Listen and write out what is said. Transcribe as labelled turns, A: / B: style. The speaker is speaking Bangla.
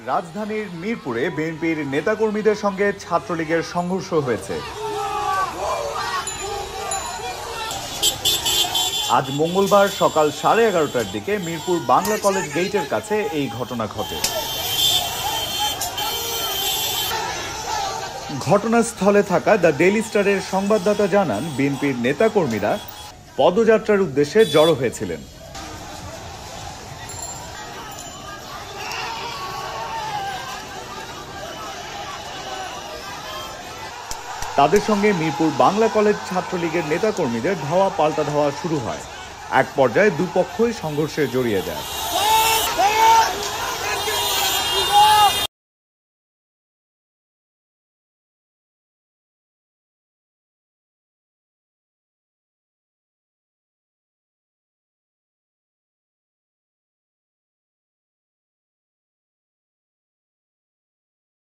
A: রাজধানীর মিরপুরে বিএনপির নেতাকর্মীদের সঙ্গে ছাত্রলীগের সংঘর্ষ হয়েছে। আজ মঙ্গলবার সকাল 11:30টার দিকে মিরপুর বাংলা কলেজ গেটের কাছে এই ঘটনা ঘটে। ঘটনাস্থলে থাকা দ্য ডেইলি স্টারের সংবাদদাতা জানান, বিএনপির নেতাকর্মীরা পদযাত্রার উদ্দেশ্যে জড়ো হয়েছিলেন। তাদের সঙ্গে মিরপুর বাংলা কলেজ ছাত্রলীগের নেতাকর্মীদের ধাওয়া পাল্টা ধাওয়া শুরু হয়। এক পর্যায়ে দুপক্ষই সংঘর্ষে জড়িয়ে যায়।